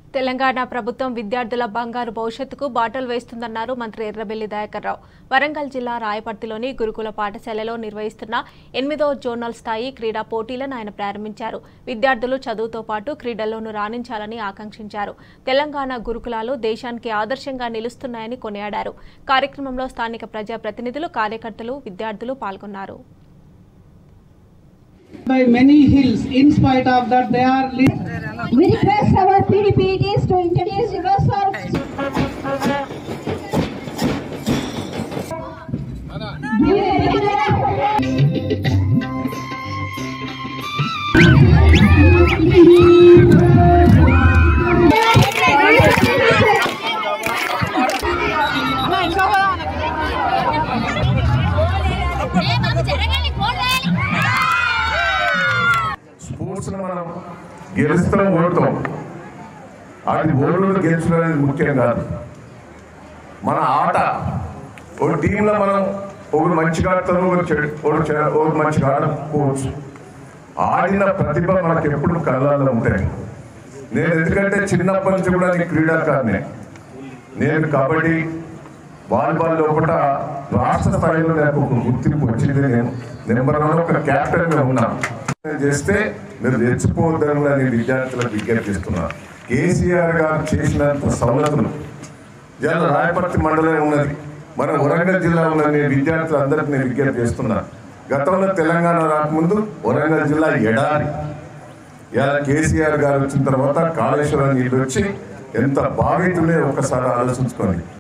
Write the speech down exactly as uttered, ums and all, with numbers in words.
తెలంగాణ ప్రభుత్వం విద్యార్థుల బంగారు భవిష్యత్తుకు బాటలు వేస్తుందన్నారు మంత్రి ఎర్రబెల్లి దయాకర్ రావు. వరంగల్ జిల్లా రాయపర్తిలోని గురుకుల పాఠశాలలో నిర్వహిస్తున్న ఎనిమిదో జోనల్ స్థాయి క్రీడా పోటీలను ఆయన ప్రారంభించారు. విద్యార్థులు చదువుతో పాటు క్రీడల్లోనూ రాణించాలని ఆకాంక్షించారు. తెలంగాణ గురుకులాలు దేశానికి ఆదర్శంగా నిలుస్తున్నాయని కొనియాడారు. కార్యక్రమంలో స్థానిక ప్రజాప్రతినిధులు, కార్యకర్తలు, విద్యార్థులు పాల్గొన్నారు. By many hills, in spite of that, they are. We request our P D P Ts to introduce yourselves. Sports మనం గెలుస్తాం, ఓడతాం. అది ఓడలు గెలుచడం అనేది ముఖ్యం కాదు. మన ఆట ఒక టీంలో మనం ఒకరు మంచిగా ఆడతారు, ఒకరు చెడు ఒకరు మంచిగా ఆడకపోవచ్చు. ఆడిన ప్రతిభ మనకు ఎప్పుడు కళ్ళల్లో ఉంటాయి. నేను ఎందుకంటే చిన్నప్పటి నుంచి కూడా నేను క్రీడాకారునే. నేను కబడ్డీ, వాలీబాల్ లోపల రాష్ట్ర స్థాయిలో నాకు ఒక గుర్తింపు వచ్చింది. నేను నెంబర్ వన్ ఒక క్యాప్టెన్గా ఉన్నాను. చేస్తే మీరు తెచ్చిపోవద్దని నేను విద్యార్థులకు విజ్ఞప్తి చేస్తున్నాను. కేసీఆర్ గారు చేసినంత సవలతులు ఇవాళ రాయపర్తి మండలం ఉన్నది, మన వరంగల్ జిల్లా ఉన్నది. నేను విద్యార్థులందరికీ నేను విజ్ఞప్తి చేస్తున్నాను. గతంలో తెలంగాణ రాకముందు వరంగల్ జిల్లా ఎడారి. ఇవాళ కేసీఆర్ గారు వచ్చిన తర్వాత కాళేశ్వరం నీళ్ళు వచ్చి ఎంత బాగైతుందో ఒకసారి ఆలోచించుకోండి.